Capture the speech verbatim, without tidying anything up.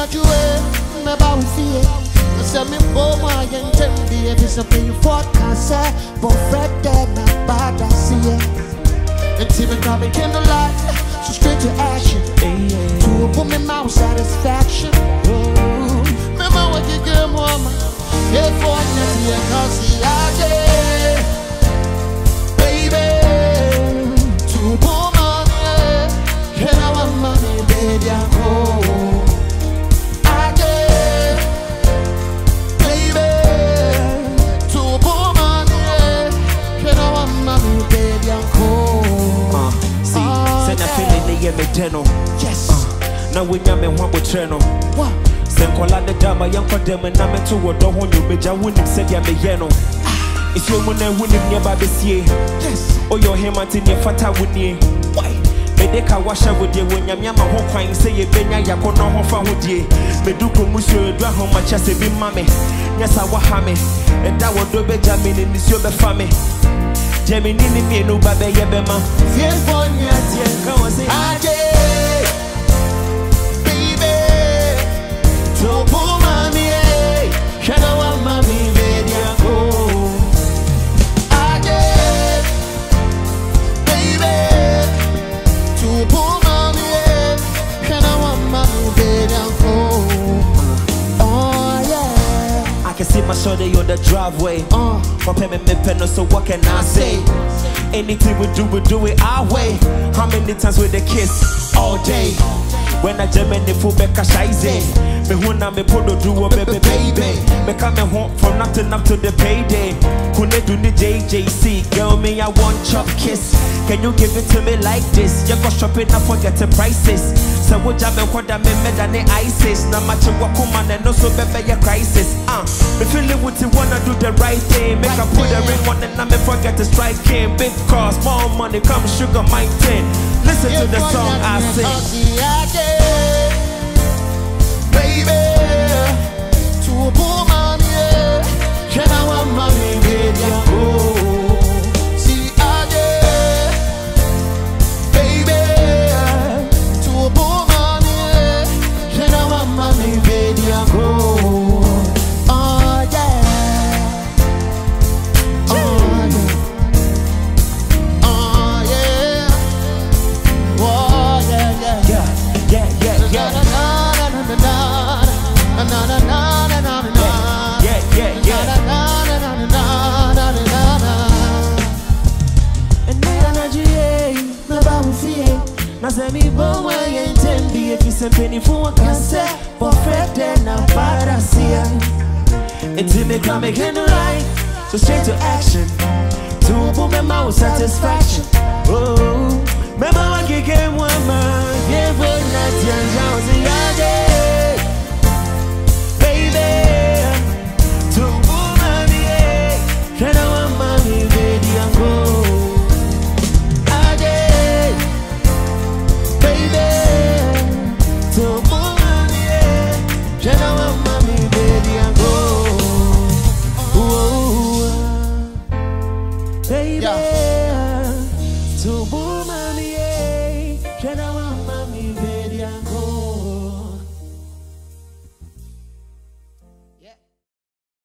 Anadwo, me ba ufie. Me say me bo ma yentendi. If it's something you forecast, but Fred dead na bad I see it. And even come in candlelight, so straight to action. To a woman mouth satisfaction. Remember what you get, mama. If for nothing, cause the idea, baby. To woman, can I want money, baby? I'm home. Yes. Uh, now we nyame one with channel. What? Senkola the dama young for them and I'm to what don't want you be jawunim said ya me yeno. If you wanna win him near Babesie. Yes. Or your him at in your fata with ye. Why? Medeka washa with you when yama home crying say ye benya yakona hofa with ye. Meduko musio dwa home my chest be mammy. Yes, I wahame. And that would do be jamming in this your family. Gemini me no babe yebema. Fear for me at the come and say Ade, baby. To pull mommy, shadow of mommy, baby. Go Ade, baby. To pull mommy, shadow of mommy, baby. Go. Oh yeah. I can see my shoulder on the driveway. Uh. For payment me pen, so what can I say? Anything we do, we do it our way. How many times with a kiss all day? When I jam in the full back a shize. Me who na me podo do a baby baby. Me come home from nothing up to the payday. Kune do the J J C. Girl me I want chop kiss. Can you give it to me like this? You go shopping and forget the prices. So what jam me what I me me than the ISIS. Na macho wakuma and no so baby your crisis. Uh, me feeling what you wanna do the right thing. Make a put a ring on and I me forget to strike him. Big cars, small money, come sugar my tin. Listen to the song I sing. Baby, to a poor mommy, can I want mommy, baby? Oh, see, I did, baby, to a poor mommy, can I want mommy, baby? Oh, oh yeah, oh yeah, oh yeah, oh yeah, yeah, yeah, yeah, yeah, yeah. Na na na na na na na. Yeah, yeah, yeah. Na na na na na na na na. And na na jie, na ba ufie. Na se mi bo wa yentendi if you send penny for a cancer. For Fred na para sia. Until me come again right. So straight to action. To put my mouth satisfaction. Oh, me ba wa kike mwa ma. Yeah, for na tian jao.